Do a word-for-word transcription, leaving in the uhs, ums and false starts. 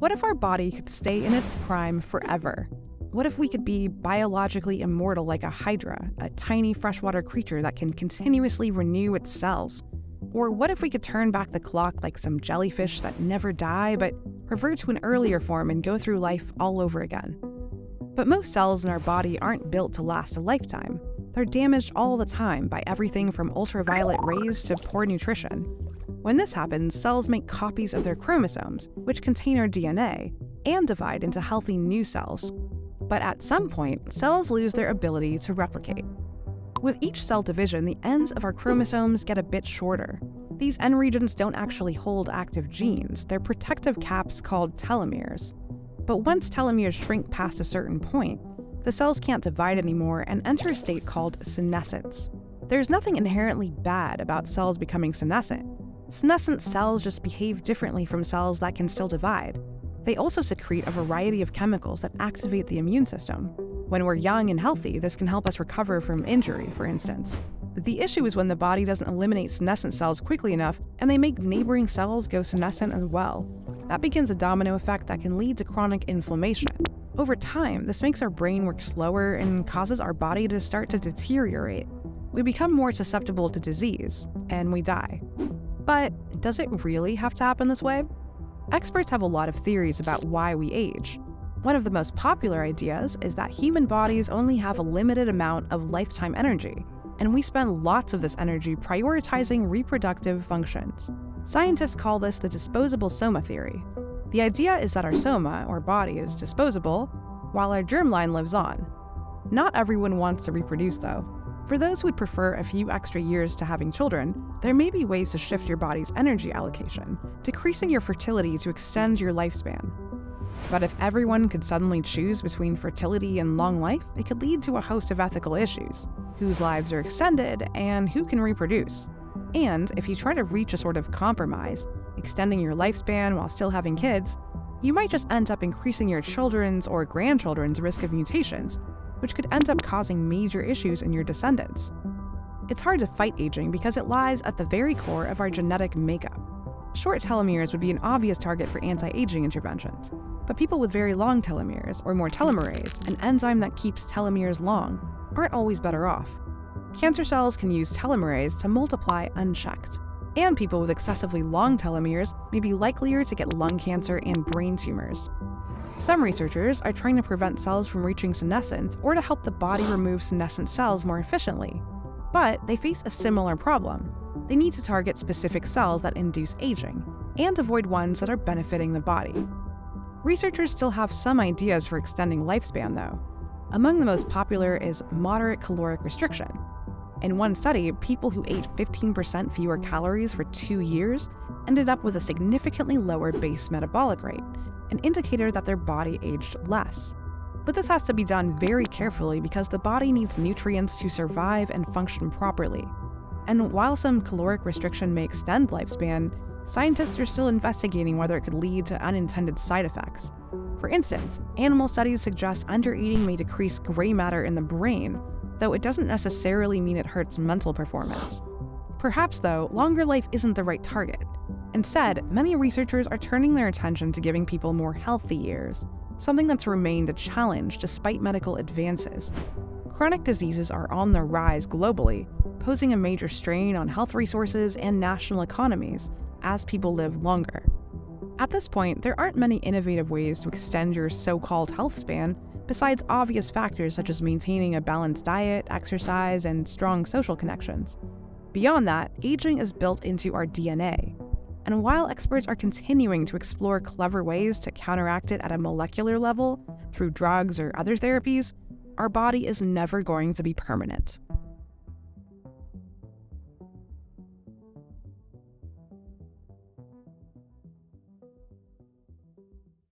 What if our body could stay in its prime forever? What if we could be biologically immortal like a hydra, a tiny freshwater creature that can continuously renew its cells? Or what if we could turn back the clock like some jellyfish that never die but revert to an earlier form and go through life all over again? But most cells in our body aren't built to last a lifetime. They're damaged all the time by everything from ultraviolet rays to poor nutrition. When this happens, cells make copies of their chromosomes, which contain our D N A, and divide into healthy new cells. But at some point, cells lose their ability to replicate. With each cell division, the ends of our chromosomes get a bit shorter. These end regions don't actually hold active genes, they're protective caps called telomeres. But once telomeres shrink past a certain point, the cells can't divide anymore and enter a state called senescence. There's nothing inherently bad about cells becoming senescent. Senescent cells just behave differently from cells that can still divide. They also secrete a variety of chemicals that activate the immune system. When we're young and healthy, this can help us recover from injury, for instance. The issue is when the body doesn't eliminate senescent cells quickly enough and they make neighboring cells go senescent as well. That begins a domino effect that can lead to chronic inflammation. Over time, this makes our brain work slower and causes our body to start to deteriorate. We become more susceptible to disease, and we die. But does it really have to happen this way? Experts have a lot of theories about why we age. One of the most popular ideas is that human bodies only have a limited amount of lifetime energy, and we spend lots of this energy prioritizing reproductive functions. Scientists call this the disposable soma theory. The idea is that our soma, or body, is disposable, while our germline lives on. Not everyone wants to reproduce, though. For those who would prefer a few extra years to having children, there may be ways to shift your body's energy allocation, decreasing your fertility to extend your lifespan. But if everyone could suddenly choose between fertility and long life, it could lead to a host of ethical issues: whose lives are extended and who can reproduce. And if you try to reach a sort of compromise, extending your lifespan while still having kids, you might just end up increasing your children's or grandchildren's risk of mutations, which could end up causing major issues in your descendants. It's hard to fight aging because it lies at the very core of our genetic makeup. Short telomeres would be an obvious target for anti-aging interventions, but people with very long telomeres, or more telomerase, an enzyme that keeps telomeres long, aren't always better off. Cancer cells can use telomerase to multiply unchecked, and people with excessively long telomeres may be likelier to get lung cancer and brain tumors. Some researchers are trying to prevent cells from reaching senescence or to help the body remove senescent cells more efficiently. But they face a similar problem. They need to target specific cells that induce aging, and avoid ones that are benefiting the body. Researchers still have some ideas for extending lifespan, though. Among the most popular is moderate caloric restriction. In one study, people who ate fifteen percent fewer calories for two years ended up with a significantly lower base metabolic rate, an indicator that their body aged less. But this has to be done very carefully because the body needs nutrients to survive and function properly. And while some caloric restriction may extend lifespan, scientists are still investigating whether it could lead to unintended side effects. For instance, animal studies suggest undereating may decrease gray matter in the brain, though it doesn't necessarily mean it hurts mental performance. Perhaps, though, longer life isn't the right target. Instead, many researchers are turning their attention to giving people more healthy years, something that's remained a challenge despite medical advances. Chronic diseases are on the rise globally, posing a major strain on health resources and national economies as people live longer. At this point, there aren't many innovative ways to extend your so-called health span besides obvious factors such as maintaining a balanced diet, exercise, and strong social connections. Beyond that, aging is built into our D N A. And while experts are continuing to explore clever ways to counteract it at a molecular level through drugs or other therapies, our body is never going to be permanent.